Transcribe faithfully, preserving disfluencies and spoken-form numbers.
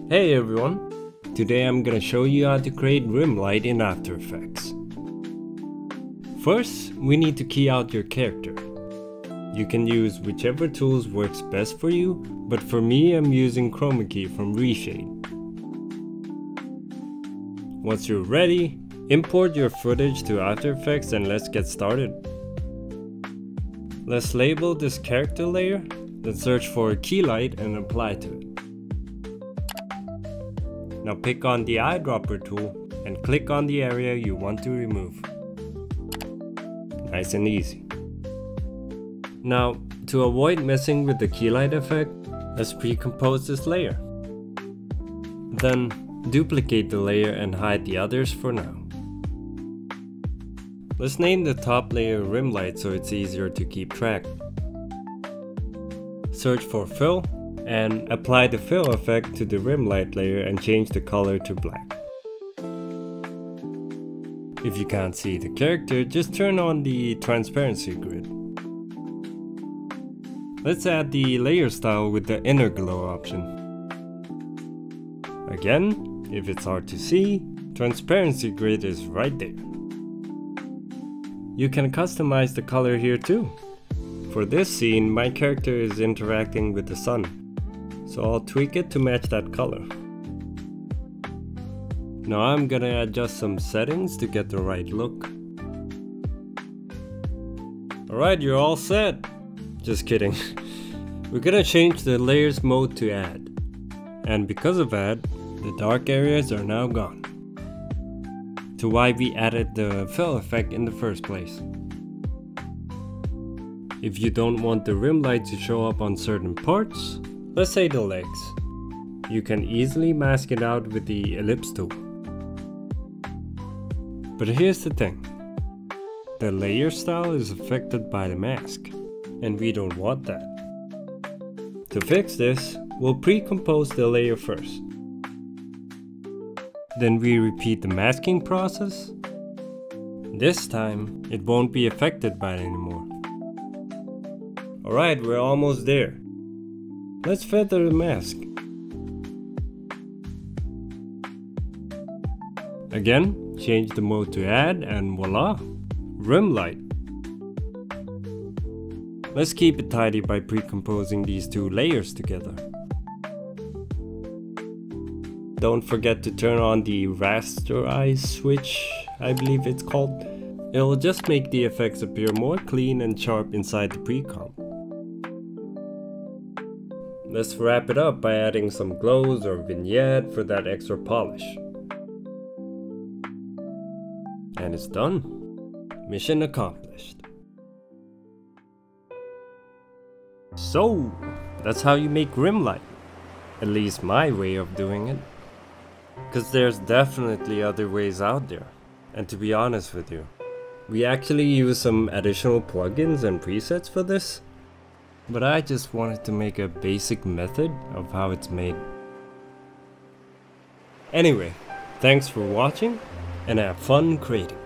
Hey everyone! Today I'm gonna show you how to create rim light in After Effects. First, we need to key out your character. You can use whichever tools works best for you, but for me I'm using Chroma Key from Reshade. Once you're ready, import your footage to After Effects and let's get started. Let's label this character layer, then search for key light and apply to it. Now pick on the eyedropper tool and click on the area you want to remove. Nice and easy. Now, to avoid messing with the key light effect, let's pre-compose this layer. Then duplicate the layer and hide the others for now. Let's name the top layer rim light so it's easier to keep track. Search for fill and apply the fill effect to the rim light layer and change the color to black. If you can't see the character, just turn on the transparency grid. Let's add the layer style with the inner glow option. Again, if it's hard to see, transparency grid is right there. You can customize the color here too. For this scene, my character is interacting with the sun, so I'll tweak it to match that color. Now I'm gonna adjust some settings to get the right look. Alright, you're all set! Just kidding. We're gonna change the layers mode to add. And because of add, the dark areas are now gone. To why we added the fill effect in the first place. If you don't want the rim light to show up on certain parts, let's say the legs, you can easily mask it out with the ellipse tool. But here's the thing, the layer style is affected by the mask, and we don't want that. To fix this, we'll pre-compose the layer first. Then we repeat the masking process. This time, it won't be affected by it anymore. Alright, we're almost there. Let's feather the mask. Again, change the mode to add and voila, rim light. Let's keep it tidy by pre-composing these two layers together. Don't forget to turn on the rasterize switch, I believe it's called. It'll just make the effects appear more clean and sharp inside the pre-comp. Let's wrap it up by adding some glows or vignette for that extra polish. And it's done. Mission accomplished. So, that's how you make rim light. At least my way of doing it. Cause there's definitely other ways out there. And to be honest with you, we actually use some additional plugins and presets for this. But I just wanted to make a basic method of how it's made. Anyway, thanks for watching and have fun creating.